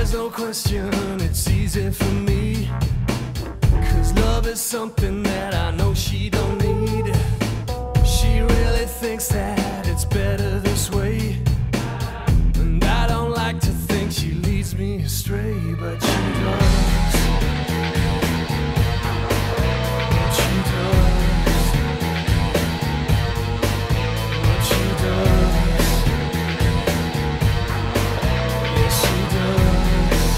There's no question, it's easy for me, 'cause love is something that I know she don't need. She really thinks that it's better this way, and I don't like to think she leads me astray, but she does. But she does. But she does. Yes, she does.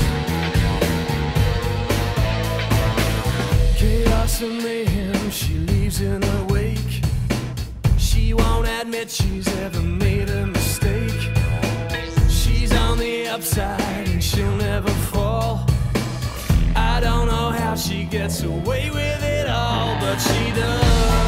Chaos and mayhem, she leaves in her wake. She won't admit she's ever made a mistake. She's on the upside and she'll never fall. I don't know how she gets away with it all, but she does.